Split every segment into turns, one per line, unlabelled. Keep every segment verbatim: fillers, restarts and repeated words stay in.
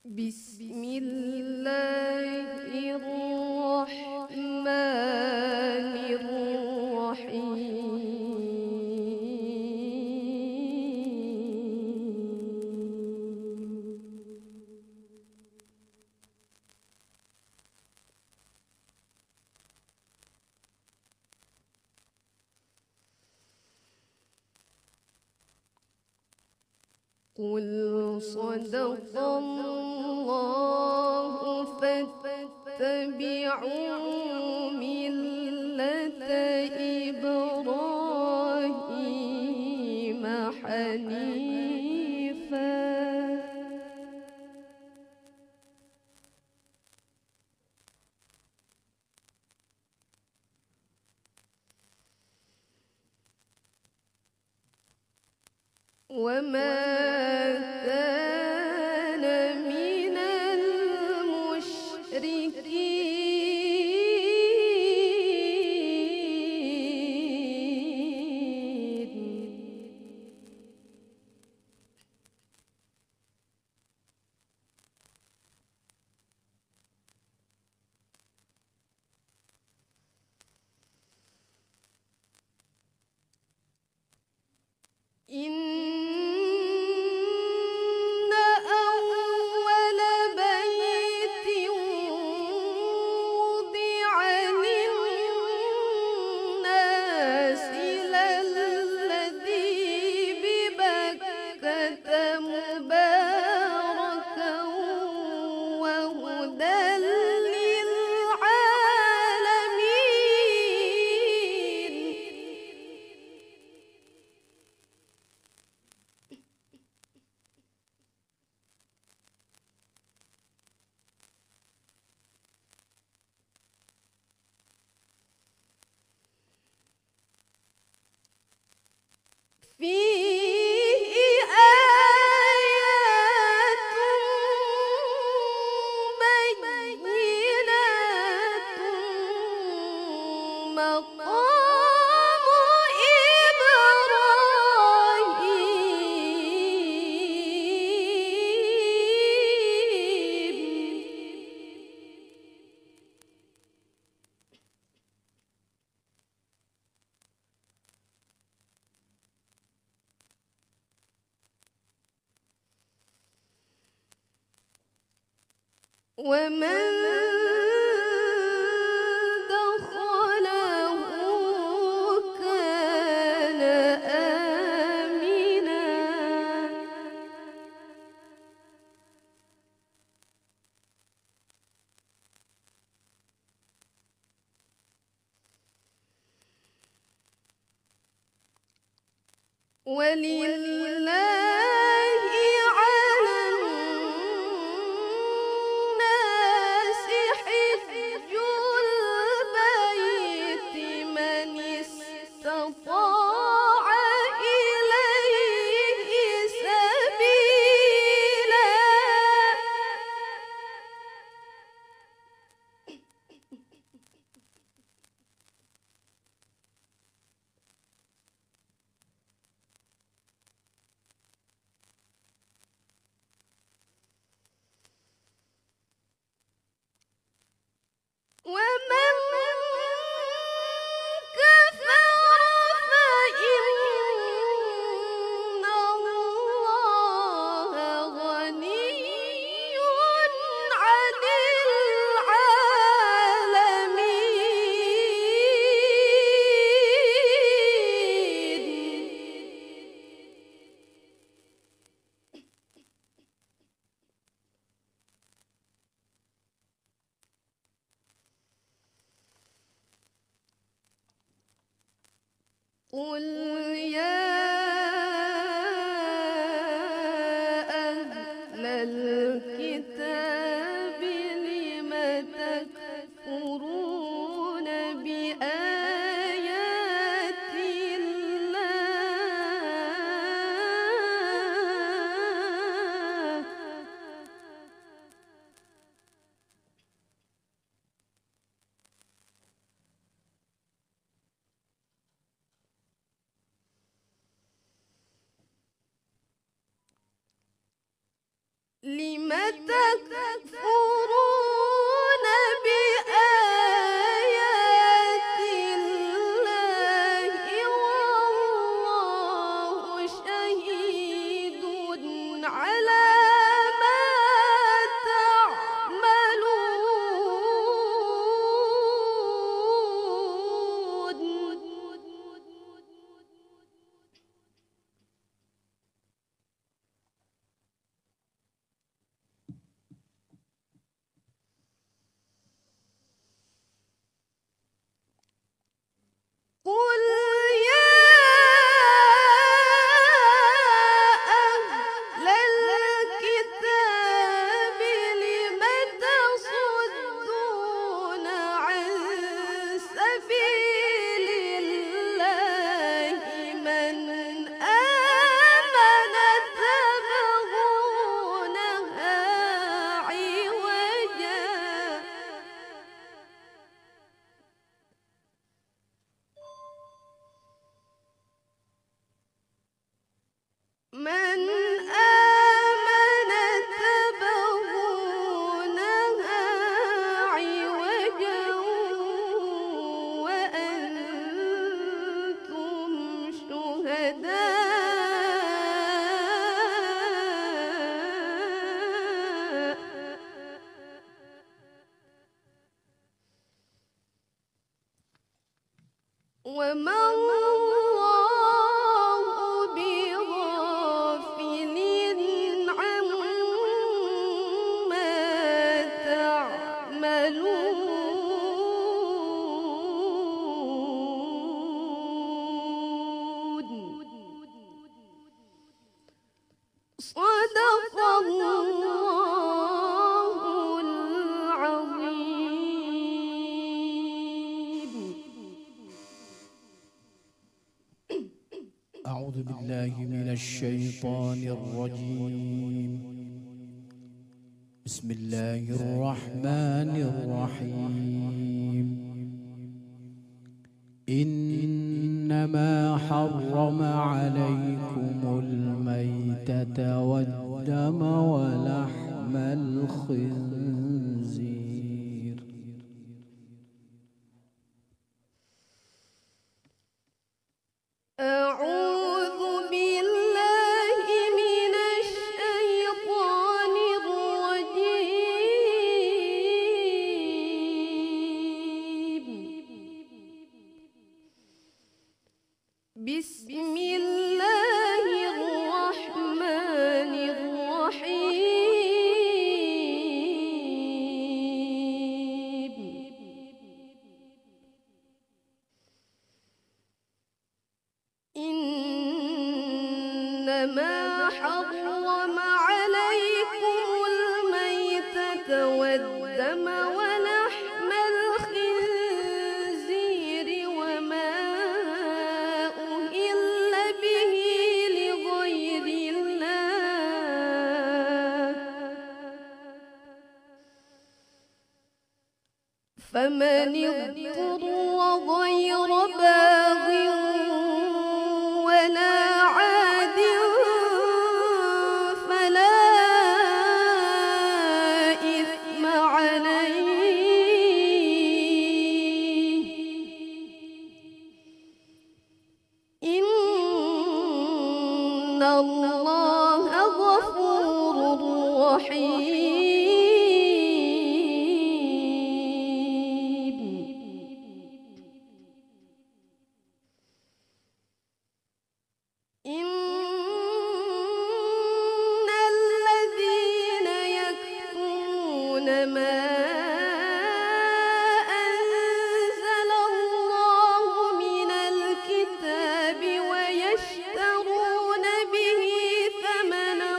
بسم الله الرحمن الرحيم. قل صدق الله فاتبعوا ملة إبراهيم حنيفا وما كان من المشركين. إن أول بيت وضع للناس للذي ببكة مباركا وهدى للعالمين. فيه آيات بينات مقام إبراهيم. ومن دخله كان آمنا. ولله ومن كفر فإن الله غني عن العالمين. قل يا أهل الكتاب لم تكفرون بآيات الله لم تكفرون
أعوذ بالله من الشيطان الرجيم. بسم الله الرحمن الرحيم. إنما حرم عليكم الميتة والدم ولحم الخنزير.
أعوذ بالله من الشيطان الرجيم. بسم الله الرحمن الرحيم. إنما حرم عليكم الميتة والدم ولحم الخنزير وما أهل به لغير الله، فمن اضطر غير باغ ولا عاد فلا إثم عليه، إن الله غفور رحيم. إن الذين يكتمون ما أنزل الله من الكتاب ويشترون به ثمنا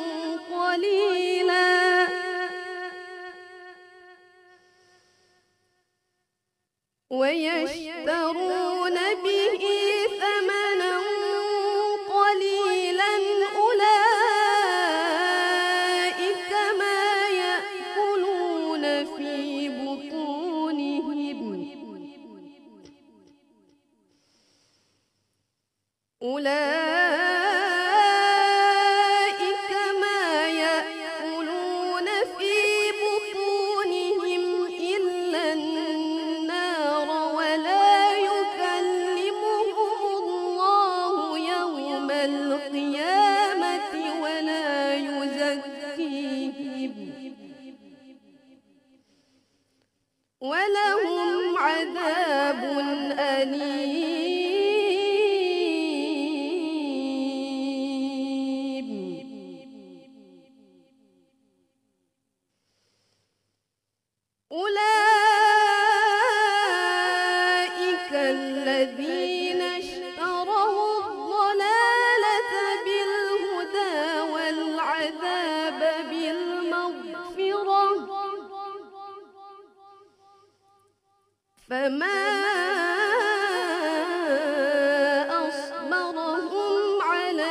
قليلا ويشترون به ثمنا قليلا أولئك ما يأكلون في بطونهم أولئك ما يأكلون في بطونهم إلا النار ولا يكلمهم الله يوم القيامة ولا يزكيهم ولهم عذاب أليم. أولئك الذين اشتروا الضلالة بالهدى والعذاب بالمغفرة، فما أصبرهم على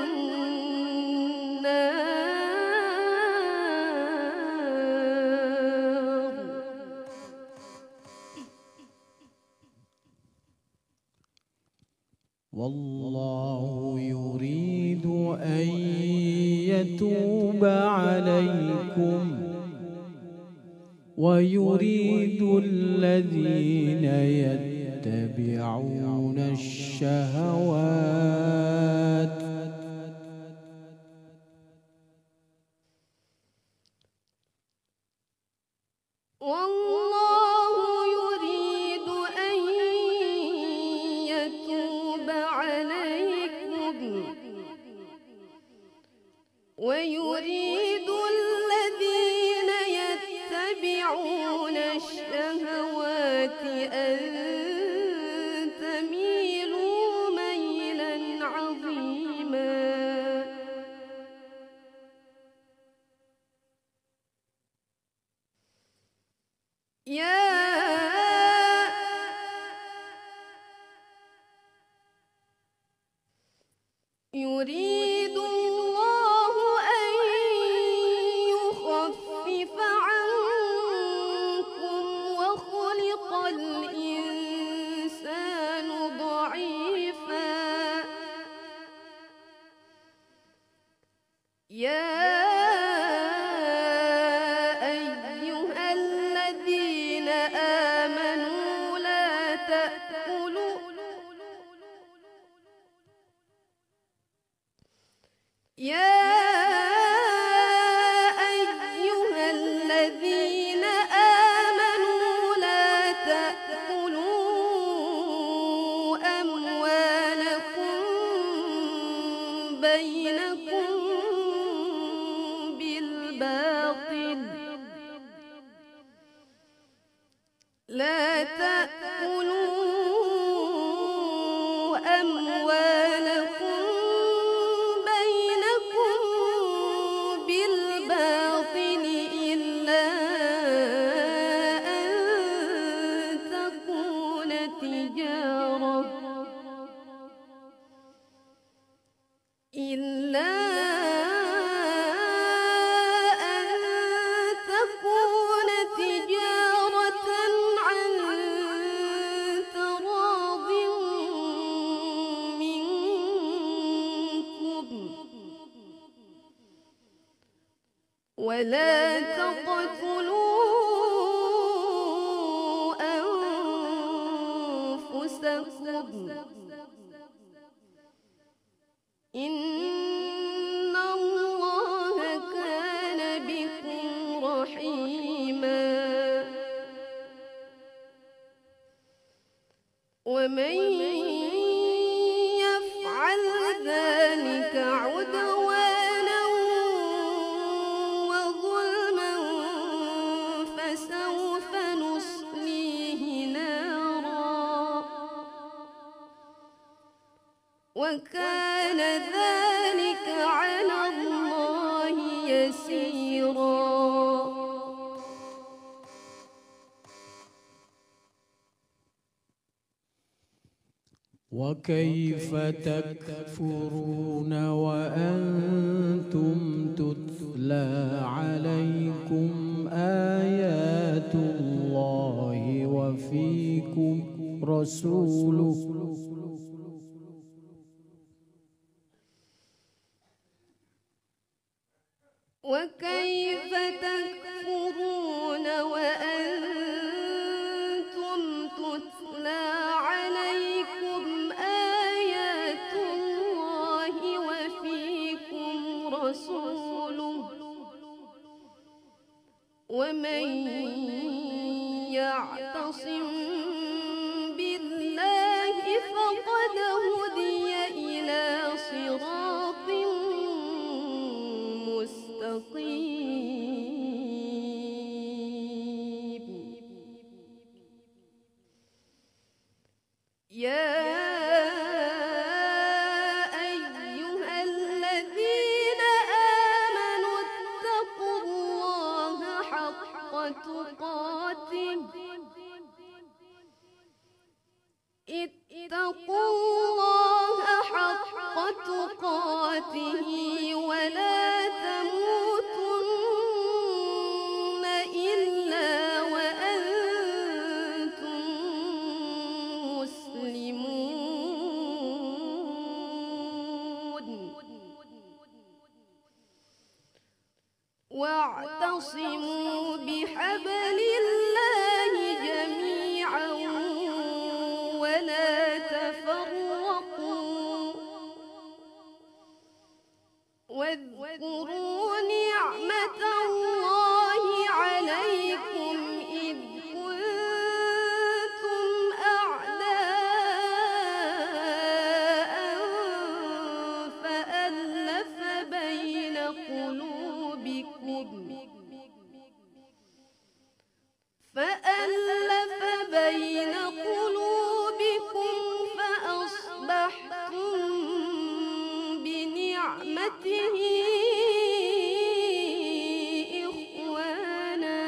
النار.
والله يريد أن يتوب عليكم ويريد الذين يتبعون الشهوات
والله يريد أن يتوب عليكم ويريد الذين يتبعون الشهوات أن تميلوا ميلا عظيما. يا يريد الله أن يخفف عنكم وخلق الإنسان ضعيفا يا أيها الذين آمنوا لا تأكلوا يا أيها الذين آمنوا لا تأكلوا أموالكم بينكم بالباطل لا تأكلوا أموالكم بينكم بالباطل إلا أن تكون تجارة إلا أن تكون تجارة عن تراض منكم ولا تقتلوا أنفسكم إن الله كان بكم رحيما ومن يفعل ذلك عدوانا وظلما فسوف نصليه نارا وكان ذلك على الله يسيرا
وكيف تكفرون وأنتم تتلى عليكم آيات الله وفيكم رسوله
وكيف تكفرون وأنتم تتلى عليكم آيات الله وفيكم رسوله ومن يعتصم بالله فقد هدي إلى صراط مستقيم يا أيها الذين آمنوا اتقوا الله حق تقاته اتقوا الله حق تقاته ولا تموتن إلا وأنتم مسلمون واعتصموا بحبل الله جميعا ولا تفرقوا واذكروا نعمة الله عليكم إذ كنتم أعداء فألف بين قلوبكم فألف بين قلوبكم فأصبحتم بنعمته إخوانا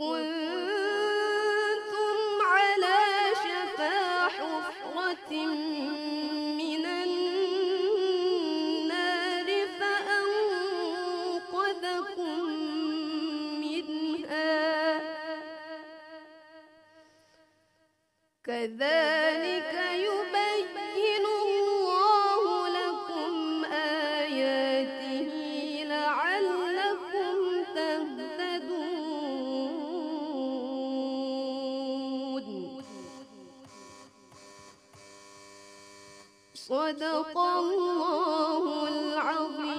وكنتم على شفا حفرة كذلك يبين الله لكم آياته لعلكم تهتدون. صدق الله العظيم.